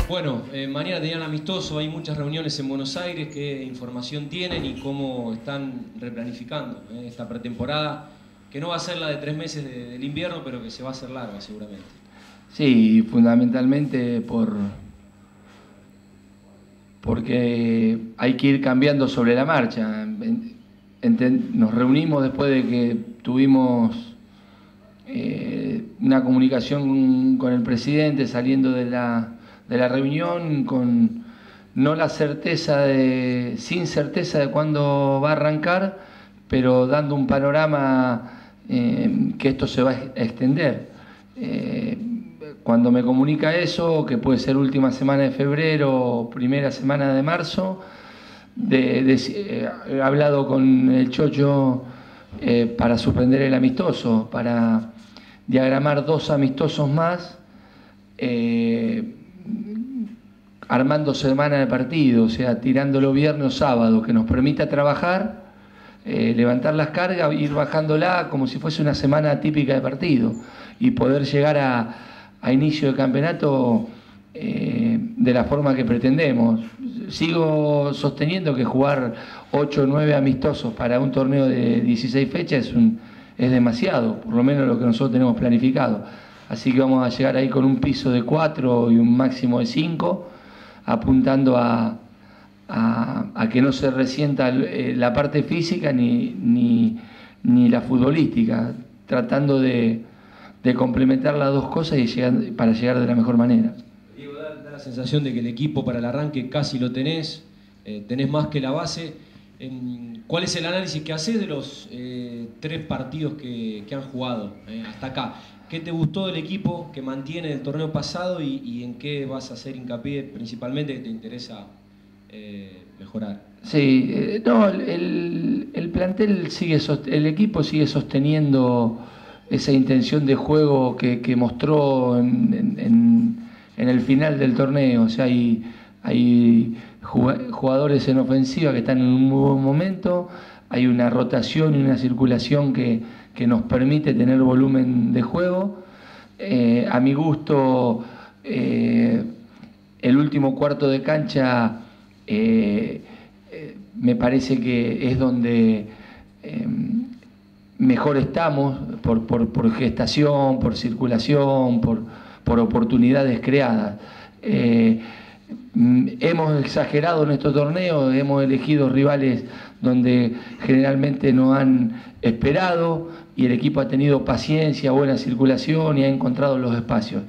Bueno, mañana tenían amistoso, hay muchas reuniones en Buenos Aires. ¿Qué información tienen y cómo están replanificando esta pretemporada? Que no va a ser la de 3 meses del invierno, pero que se va a hacer larga seguramente. Sí, fundamentalmente porque hay que ir cambiando sobre la marcha. Nos reunimos después de que tuvimos una comunicación con el presidente saliendo de la reunión con no la certeza sin certeza de cuándo va a arrancar, pero dando un panorama que esto se va a extender. Cuando me comunica eso, que puede ser última semana de febrero o primera semana de marzo, he hablado con el Chocho para suspender el amistoso, para diagramar 2 amistosos más, armando semana de partido, o sea, tirándolo viernes o sábado, que nos permita trabajar, levantar las cargas, ir bajándola como si fuese una semana típica de partido y poder llegar a inicio de campeonato de la forma que pretendemos. Sigo sosteniendo que jugar 8 o 9 amistosos para un torneo de 16 fechas es demasiado, por lo menos lo que nosotros tenemos planificado. Así que vamos a llegar ahí con un piso de 4 y un máximo de 5, apuntando a que no se resienta la parte física ni la futbolística, tratando de complementar las 2 cosas para llegar de la mejor manera. Diego, da la sensación de que el equipo para el arranque casi lo tenés más que la base. ¿Cuál es el análisis que haces de los 3 partidos que han jugado hasta acá? ¿Qué te gustó del equipo que mantiene el torneo pasado y en qué vas a hacer hincapié principalmente que te interesa mejorar? Sí, no, el plantel el equipo sigue sosteniendo esa intención de juego que mostró en el final del torneo. O sea, hay jugadores en ofensiva que están en un muy buen momento, hay una rotación y una circulación que nos permite tener volumen de juego. A mi gusto, el último cuarto de cancha me parece que es donde mejor estamos por gestación, por circulación, por oportunidades creadas. Hemos exagerado en estos torneos, hemos elegido rivales donde generalmente no han esperado y el equipo ha tenido paciencia, buena circulación y ha encontrado los espacios.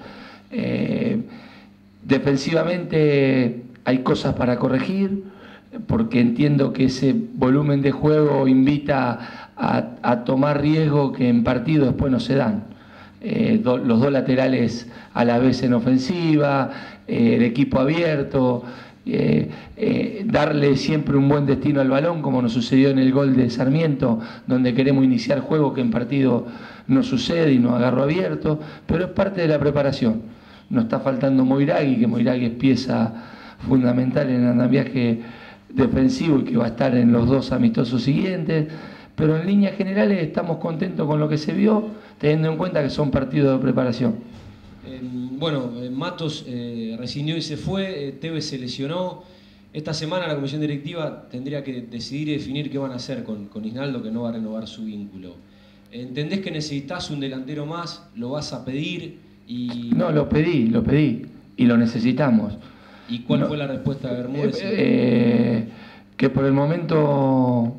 Defensivamente hay cosas para corregir, porque entiendo que ese volumen de juego invita a tomar riesgo que en partido después no se dan. Los 2 laterales a la vez en ofensiva, el equipo abierto, darle siempre un buen destino al balón, como nos sucedió en el gol de Sarmiento, donde queremos iniciar juego que en partido no sucede y nos agarró abierto, pero es parte de la preparación. Nos está faltando Moiragui, que Moiragui es pieza fundamental en el andamiaje defensivo y que va a estar en los 2 amistosos siguientes, pero en líneas generales estamos contentos con lo que se vio, teniendo en cuenta que son partidos de preparación. Bueno, Matos rescindió y se fue, Tevez se lesionó. Esta semana la comisión directiva tendría que decidir y definir qué van a hacer con Isnaldo, que no va a renovar su vínculo. ¿Entendés que necesitas un delantero más? ¿Lo vas a pedir? No, lo pedí y lo necesitamos. ¿Y cuál fue la respuesta de Bermúdez? Que por el momento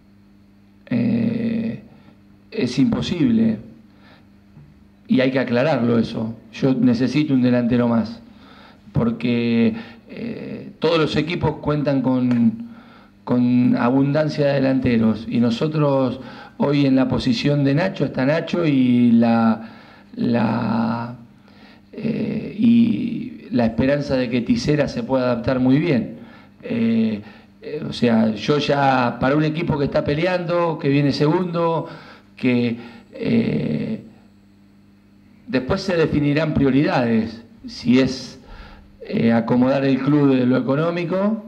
es imposible y hay que aclararlo eso. Yo necesito un delantero más porque todos los equipos cuentan con abundancia de delanteros y nosotros hoy en la posición de Nacho está Nacho y la esperanza de que Tisera se pueda adaptar muy bien. O sea, yo ya para un equipo que está peleando, que viene segundo, que después se definirán prioridades, si es acomodar el club de lo económico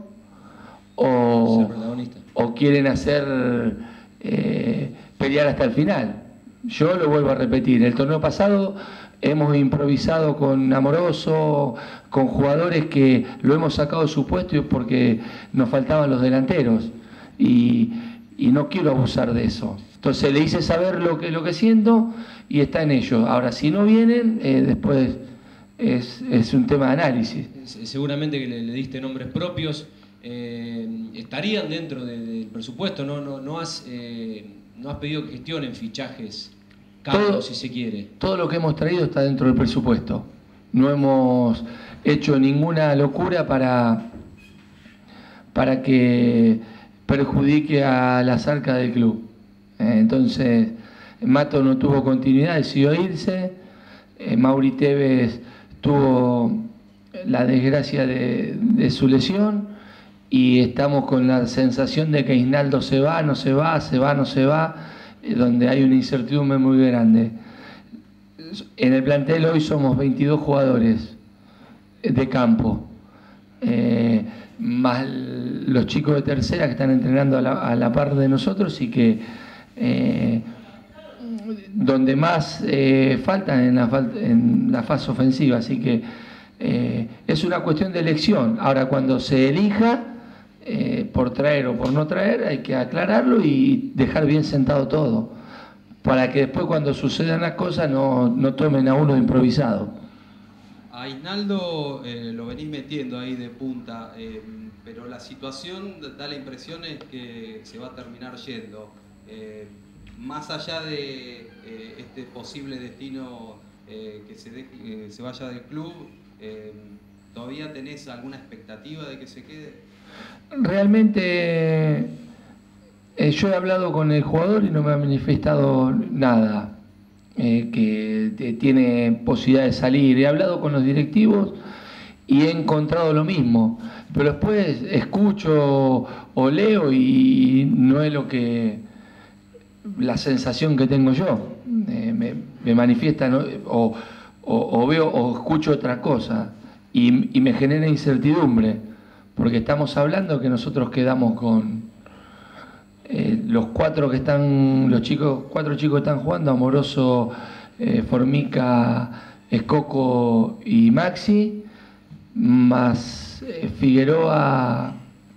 o quieren hacer pelear hasta el final. Yo lo vuelvo a repetir, el torneo pasado hemos improvisado con Amoroso, con jugadores que lo hemos sacado de su puesto porque nos faltaban los delanteros y no quiero abusar de eso. Entonces le hice saber lo que siento y está en ello. Ahora, si no vienen, después es un tema de análisis. Seguramente que le diste nombres propios, estarían dentro del presupuesto, no has pedido que gestionen fichajes caros, si se quiere. Todo lo que hemos traído está dentro del presupuesto. No hemos hecho ninguna locura para que perjudique a las arcas del club. Entonces, Mato no tuvo continuidad, decidió irse. Mauri Tevez tuvo la desgracia de su lesión y estamos con la sensación de que Isnaldo se va, no se va, no se va, donde hay una incertidumbre muy grande. En el plantel hoy somos 22 jugadores de campo, más los chicos de tercera que están entrenando a la par de nosotros y que donde más faltan en la fase ofensiva, así que es una cuestión de elección. Ahora, cuando se elija por traer o por no traer, hay que aclararlo y dejar bien sentado todo, para que después cuando sucedan las cosas no tomen a uno de improvisado. A Isnaldo lo venís metiendo ahí de punta, pero la situación da la impresión es que se va a terminar yendo. Más allá de este posible destino que se vaya del club, ¿todavía tenés alguna expectativa de que se quede? Realmente yo he hablado con el jugador y no me ha manifestado nada que tiene posibilidad de salir. He hablado con los directivos y he encontrado lo mismo, pero después escucho o leo y no es la sensación que tengo yo. Me manifiestan o veo o escucho otra cosa y me genera incertidumbre. Porque estamos hablando que nosotros quedamos con los cuatro chicos que están jugando, Amoroso, Formica, Escoco y Maxi, más Figueroa,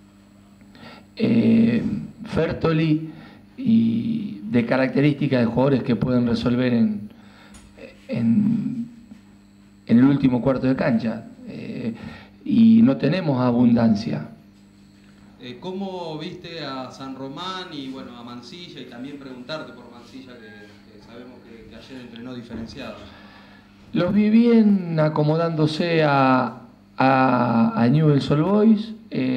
Fertoli, y de características de jugadores que pueden resolver en el último cuarto de cancha. Y no tenemos abundancia. ¿Cómo viste a San Román y bueno, a Mansilla? Y también preguntarte por Mansilla, que sabemos que ayer entrenó diferenciado. Los vi bien acomodándose a Newell's Old Boys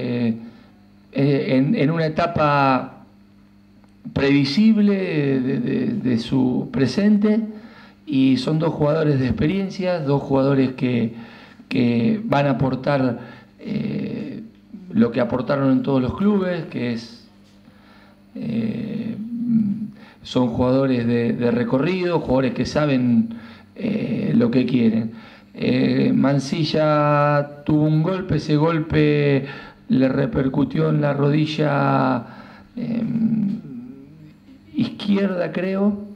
en una etapa previsible de su presente, y son dos jugadores de experiencia, dos jugadores que van a aportar lo que aportaron en todos los clubes, que es son jugadores de recorrido, jugadores que saben lo que quieren. Mansilla tuvo un golpe, ese golpe le repercutió en la rodilla izquierda, creo,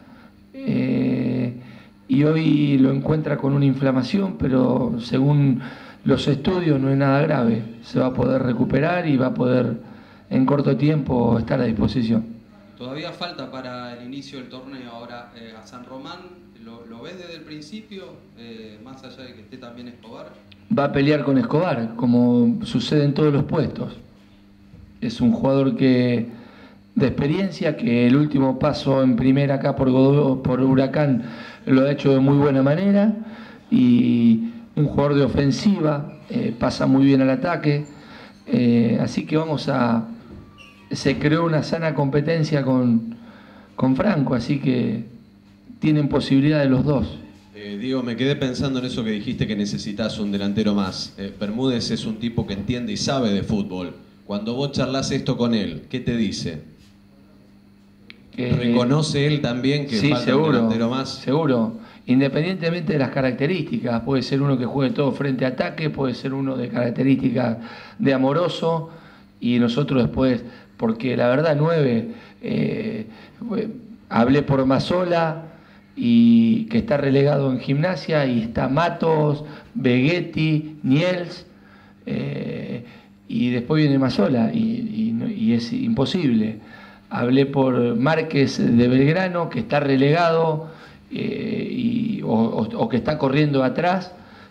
y hoy lo encuentra con una inflamación, pero según los estudios no es nada grave. Se va a poder recuperar y va a poder en corto tiempo estar a disposición. Todavía falta para el inicio del torneo. Ahora, a San Román, ¿lo ves desde el principio, más allá de que esté también Escobar? Va a pelear con Escobar, como sucede en todos los puestos. Es un jugador de experiencia, que el último paso en primera acá por Huracán lo ha hecho de muy buena manera, y un jugador de ofensiva, pasa muy bien al ataque, así que se creó una sana competencia con Franco, así que tienen posibilidades los dos. Diego, me quedé pensando en eso que dijiste, que necesitas un delantero más. Bermúdez es un tipo que entiende y sabe de fútbol. Cuando vos charlas esto con él, ¿qué te dice? ¿Reconoce él también que falta un delantero más? Seguro, independientemente de las características. Puede ser uno que juegue todo frente a ataque, puede ser uno de características de Amoroso, y nosotros después, porque la verdad 9, Hablé por Mazola, y que está relegado en Gimnasia, y está Matos, Begetti, Niels, y después viene Mazola, y es imposible. Hablé por Márquez de Belgrano, que está relegado, o que está corriendo atrás,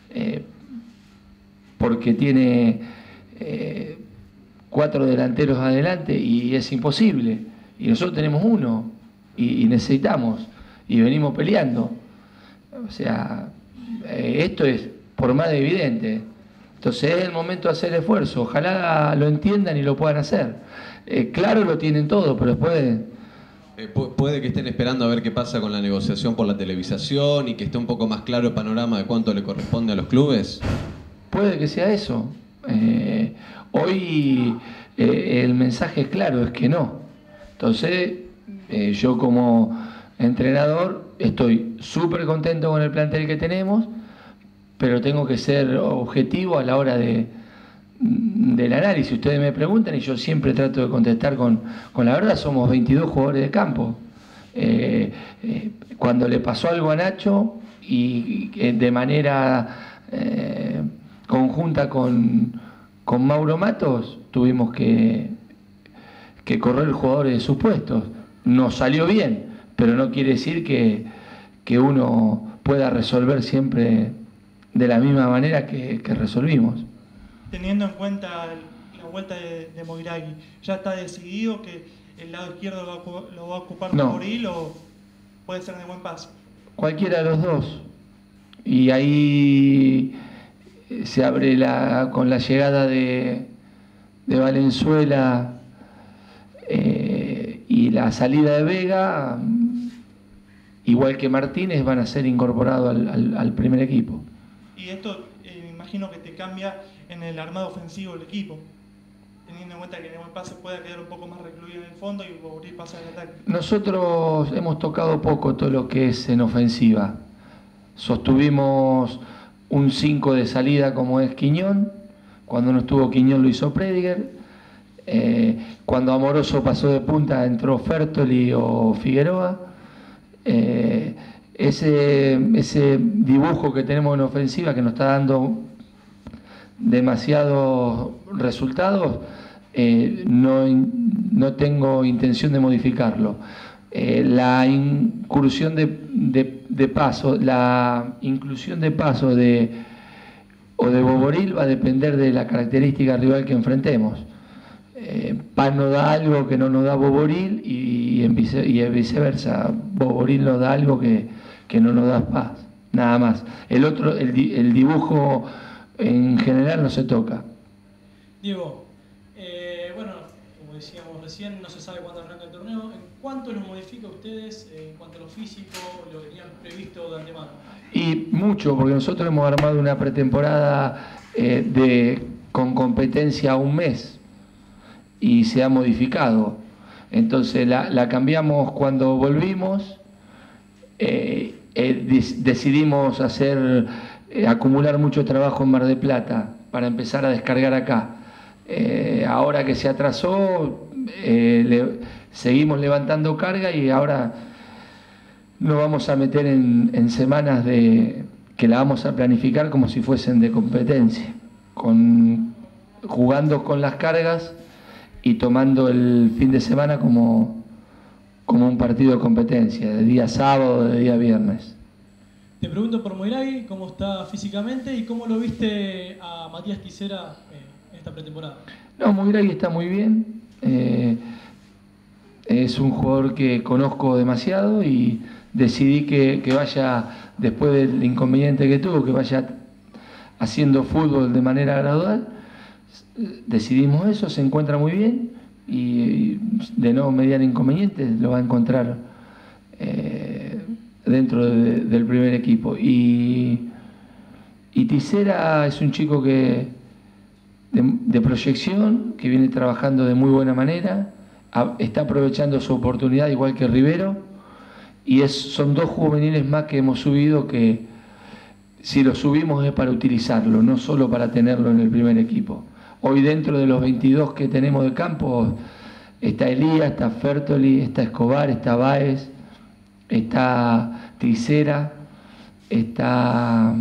porque tiene 4 delanteros adelante, y es imposible. Y nosotros tenemos uno, y necesitamos, y venimos peleando. O sea, esto es por más de evidente. Entonces es el momento de hacer el esfuerzo. Ojalá lo entiendan y lo puedan hacer. Claro, lo tienen todo, pero después... Puede que estén esperando a ver qué pasa con la negociación por la televisación y que esté un poco más claro el panorama de cuánto le corresponde a los clubes. Puede que sea eso. Hoy el mensaje es claro, es que no. Entonces, yo como entrenador estoy súper contento con el plantel que tenemos, pero tengo que ser objetivo a la hora del análisis. Ustedes me preguntan y yo siempre trato de contestar con la verdad. Somos 22 jugadores de campo. Cuando le pasó algo a Nacho y de manera conjunta con Mauro Matos, tuvimos que correr jugadores de sus puestos. Nos salió bien, pero no quiere decir que uno pueda resolver siempre de la misma manera que resolvimos. Teniendo en cuenta la vuelta de Moiragui, ¿ya está decidido que el lado izquierdo lo va a ocupar Boboril o puede ser de buen paso? Cualquiera de los dos. Y ahí se abre con la llegada de Valenzuela y la salida de Vega, igual que Martínez, van a ser incorporados al primer equipo. Y esto me imagino que te cambia en el armado ofensivo del equipo, teniendo en cuenta que Nehuen Paz se pueda quedar un poco más recluido en el fondo y Boboril pasa al ataque. Nosotros hemos tocado poco todo lo que es en ofensiva. Sostuvimos un 5 de salida como es Quiñón. Cuando no estuvo Quiñón lo hizo Prediger. Cuando Amoroso pasó de punta entró Fertoli o Figueroa. Ese dibujo que tenemos en ofensiva que nos está dando demasiados resultados, no tengo intención de modificarlo. La incursión de paso, la inclusión de paso o de Boboril va a depender de la característica rival que enfrentemos. Paz nos da algo que no nos da Boboril y viceversa. Boboril nos da algo que no nos da Paz, nada más. El dibujo en general no se toca. Diego, bueno, como decíamos recién, no se sabe cuándo arranca el torneo. ¿En cuánto los modifica ustedes en cuanto a lo físico, lo que tenían previsto de antemano? Y mucho, porque nosotros hemos armado una pretemporada con competencia a un mes y se ha modificado. Entonces la cambiamos cuando volvimos. Decidimos acumular mucho trabajo en Mar del Plata para empezar a descargar acá. Ahora que se atrasó, seguimos levantando carga y ahora nos vamos a meter en semanas que la vamos a planificar como si fuesen de competencia, jugando con las cargas y tomando el fin de semana como un partido de competencia, de día sábado, de día viernes. Te pregunto por Moiragui, cómo está físicamente y cómo lo viste a Matías Tisera en esta pretemporada. No, Moiragui está muy bien. Es un jugador que conozco demasiado y decidí que vaya, después del inconveniente que tuvo, que vaya haciendo fútbol de manera gradual. Decidimos eso, se encuentra muy bien y de no mediar inconvenientes lo va a encontrar dentro del primer equipo. Y Tisera es un chico de proyección, que viene trabajando de muy buena manera, está aprovechando su oportunidad igual que Rivero, y son dos juveniles más que hemos subido, que si los subimos es para utilizarlo, no solo para tenerlo en el primer equipo. Hoy dentro de los 22 que tenemos de campo está Elías, está Fertoli, está Escobar, está Báez, está Tisera, está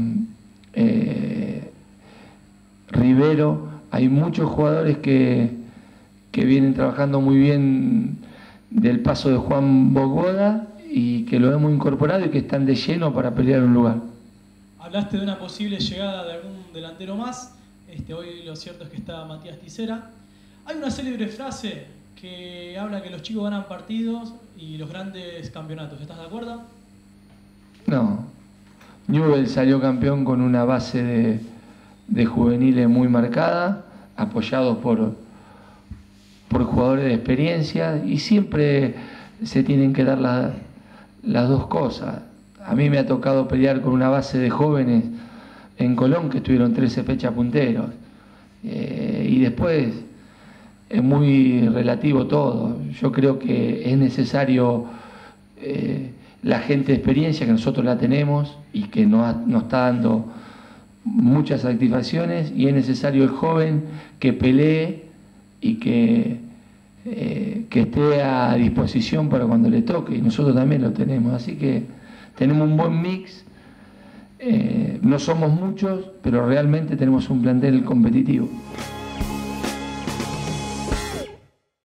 Rivero. Hay muchos jugadores que vienen trabajando muy bien del paso de Juan Bogoda y que lo hemos incorporado y que están de lleno para pelear un lugar. Hablaste de una posible llegada de algún delantero más. Hoy lo cierto es que está Matías Tisera. Hay una célebre frase que habla que los chicos ganan partidos y los grandes campeonatos. ¿Estás de acuerdo? No. Newell's salió campeón con una base de juveniles muy marcada, apoyados por jugadores de experiencia, y siempre se tienen que dar las dos cosas. A mí me ha tocado pelear con una base de jóvenes en Colón que estuvieron 13 fechas punteros. Y después es muy relativo todo. Yo creo que es necesario la gente de experiencia, que nosotros la tenemos y que nos está dando muchas satisfacciones, y es necesario el joven que pelee y que esté a disposición para cuando le toque, y nosotros también lo tenemos. Así que tenemos un buen mix, no somos muchos, pero realmente tenemos un plantel competitivo.